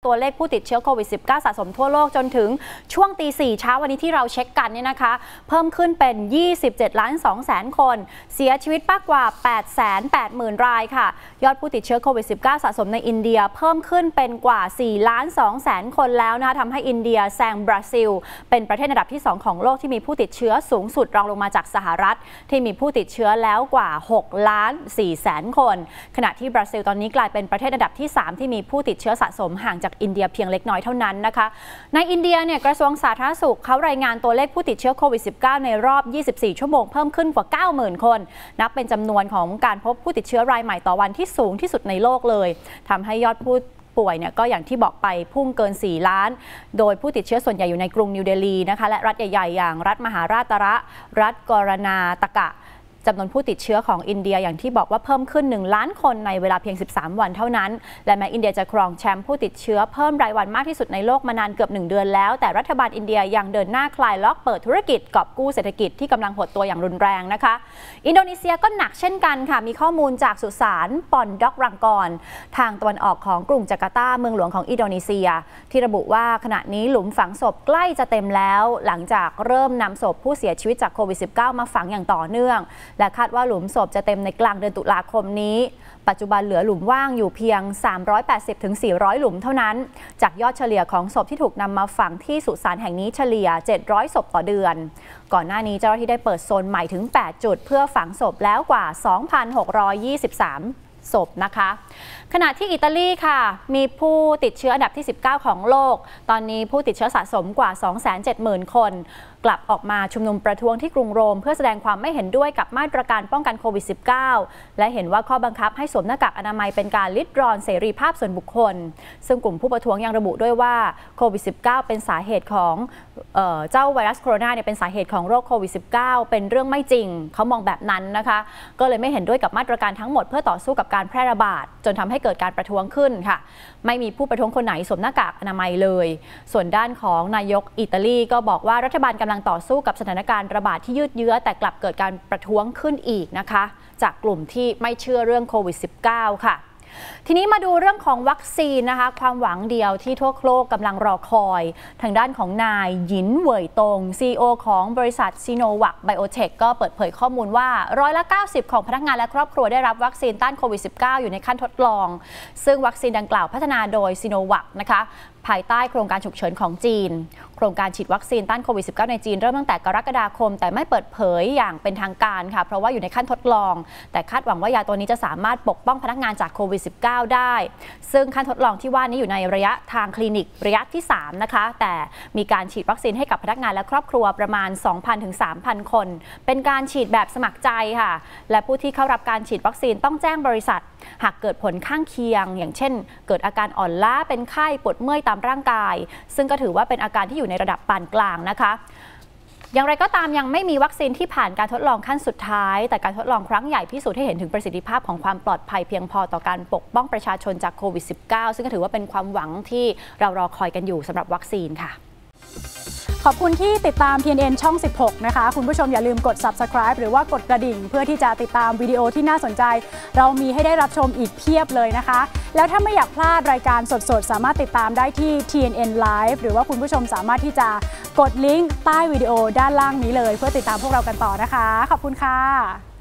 ตัวเลขผู้ติดเชื้อโควิด -19 สะสมทั่วโลกจนถึงช่วงตี 4 เช้าวันนี้ที่เราเช็คกันเนี่ยนะคะเพิ่มขึ้นเป็น 27,200,000 คนเสียชีวิตมากกว่า 880,000 รายค่ะยอดผู้ติดเชื้อโควิด -19 สะสมในอินเดียเพิ่มขึ้นเป็นกว่า 4,200,000 คนแล้วนะคะทำให้อินเดียแซงบราซิลเป็นประเทศอันดับที่ 2 ของโลกที่มีผู้ติดเชื้อสูงสุดรองลงมาจากสหรัฐที่มีผู้ติดเชื้อแล้วกว่า 6,400,000 คนขณะที่บราซิลตอนนี้กลายเป็นประเทศอันดับที่ 3 ที่มีผู้ติดเชื้อสะสมห่างจากอินเดียเพียงเล็กน้อยเท่านั้นนะคะในอินเดียเนี่ยกระทรวงสาธารณสุขเขารายงานตัวเลขผู้ติดเชื้อโควิด -19 ในรอบ 24 ชั่วโมงเพิ่มขึ้นกว่า 90,000 คนนับเป็นจำนวนของการพบผู้ติดเชื้อรายใหม่ต่อวันที่สูงที่สุดในโลกเลยทำให้ยอดผู้ป่วยเนี่ยก็อย่างที่บอกไปพุ่งเกิน 4 ล้านโดยผู้ติดเชื้อส่วนใหญ่อยู่ในกรุงนิวเดลีนะคะและรัฐใหญ่ๆอย่างรัฐมหาราชรัฐกรณาตกะจำนวนผู้ติดเชื้อของอินเดียอย่างที่บอกว่าเพิ่มขึ้น1 ล้านคนในเวลาเพียง 13 วันเท่านั้นและแม้อินเดียจะครองแชมป์ผู้ติดเชื้อเพิ่มรายวันมากที่สุดในโลกมานานเกือบ1 เดือนแล้วแต่รัฐบาลอินเดียยังเดินหน้าคลายล็อกเปิดธุรกิจกอบกู้เศรษฐกิจที่กำลังหดตัวอย่างรุนแรงนะคะอินโดนีเซียก็หนักเช่นกันค่ะมีข้อมูลจากสุสานปอนด็อกรังกรทางตะวันออกของกรุงจาการ์ตาเมืองหลวงของอินโดนีเซียที่ระบุว่าขณะนี้หลุมฝังศพใกล้จะเต็มแล้วหลังจากเริ่มนำศพผู้เสียชีวิตจากโควิด -19 มาฝังอย่างต่อเนื่องและคาดว่าหลุมศพจะเต็มในกลางเดือนตุลาคมนี้ปัจจุบันเหลือหลุมว่างอยู่เพียง 380-400 หลุมเท่านั้นจากยอดเฉลี่ยของศพที่ถูกนำมาฝังที่สุสานแห่งนี้เฉลี่ย 700 ศพต่อเดือนก่อนหน้านี้เจ้าหน้าที่ได้เปิดโซนใหม่ถึง 8 จุดเพื่อฝังศพแล้วกว่า 2,623 ศพนะคะขณะที่อิตาลีค่ะมีผู้ติดเชื้ออันดับที่ 19 ของโลกตอนนี้ผู้ติดเชื้อสะสมกว่า 270,000 คนกลับออกมาชุมนุมประท้วงที่กรุงโรมเพื่อแสดงความไม่เห็นด้วยกับมาตรการป้องกันโควิด -19 และเห็นว่าข้อบังคับให้สวมหน้ากากอนามัยเป็นการลิดรอนเสรีภาพส่วนบุคคลซึ่งกลุ่มผู้ประท้วงยังระบุด้วยว่าโควิด -19 เป็นสาเหตุของเจ้าไวรัสโคโรนาเนี่ยเป็นสาเหตุของโรคโควิด -19 เป็นเรื่องไม่จริงเขามองแบบนั้นนะคะก็เลยไม่เห็นด้วยกับมาตรการทั้งหมดเพื่อต่อสู้กับการแพร่ระบาดจนทำให้เกิดการประท้วงขึ้นค่ะไม่มีผู้ประท้วงคนไหนสวมหน้ากากอนามัยเลยส่วนด้านของนายกอิตาลีก็บอกว่ารัฐบาลกำลังต่อสู้กับสถานการณ์ระบาดที่ยืดเยื้อแต่กลับเกิดการประท้วงขึ้นอีกนะคะจากกลุ่มที่ไม่เชื่อเรื่องโควิด -19 ค่ะทีนี้มาดูเรื่องของวัคซีนนะคะความหวังเดียวที่ทั่วโลกกำลังรอคอยทางด้านของนายหยินเหวยตง CEO ของบริษัทซีโนวัคไบโอเทคก็เปิดเผยข้อมูลว่า90%ของพนักงานและครอบครัวได้รับวัคซีนต้านโควิด -19 อยู่ในขั้นทดลองซึ่งวัคซีนดังกล่าวพัฒนาโดยซีโนวัคนะคะภายใต้โครงการฉุกเฉินของจีนโครงการฉีดวัคซีนต้านโควิด -19 ในจีนเริ่มตั้งแต่กรกฎาคมแต่ไม่เปิดเผยอย่างเป็นทางการค่ะเพราะว่าอยู่ในขั้นทดลองแต่คาดหวังว่ายาตัวนี้จะสามารถปกป้องพนักงานจากโควิด -19 ได้ซึ่งขั้นทดลองที่ว่านี้อยู่ในระยะทางคลินิกระยะที่ 3 นะคะแต่มีการฉีดวัคซีนให้กับพนักงานและครอบครัวประมาณ 2,000 ถึง 3,000 คนเป็นการฉีดแบบสมัครใจค่ะและผู้ที่เข้ารับการฉีดวัคซีนต้องแจ้งบริษัทหากเกิดผลข้างเคียงอย่างเช่นเกิดอาการอ่อนล้าเป็นไข้ปวดเมื่อยตามร่างกายซึ่งก็ถือว่าเป็นอาการที่อยู่ในระดับปานกลางนะคะอย่างไรก็ตามยังไม่มีวัคซีนที่ผ่านการทดลองขั้นสุดท้ายแต่การทดลองครั้งใหญ่พิสูจน์ให้เห็นถึงประสิทธิภาพของความปลอดภัยเพียงพอต่อการปกป้องประชาชนจากโควิด -19 ซึ่งก็ถือว่าเป็นความหวังที่เรารอคอยกันอยู่สำหรับวัคซีนค่ะขอบคุณที่ติดตาม TNN ช่อง 16 นะคะคุณผู้ชมอย่าลืมกด Subscribe หรือว่ากดกระดิ่งเพื่อที่จะติดตามวิดีโอที่น่าสนใจเรามีให้ได้รับชมอีกเพียบเลยนะคะแล้วถ้าไม่อยากพลาดรายการสดๆสามารถติดตามได้ที่ TNN Live หรือว่าคุณผู้ชมสามารถที่จะกดลิงก์ใต้วิดีโอด้านล่างนี้เลยเพื่อติดตามพวกเรากันต่อนะคะขอบคุณค่ะ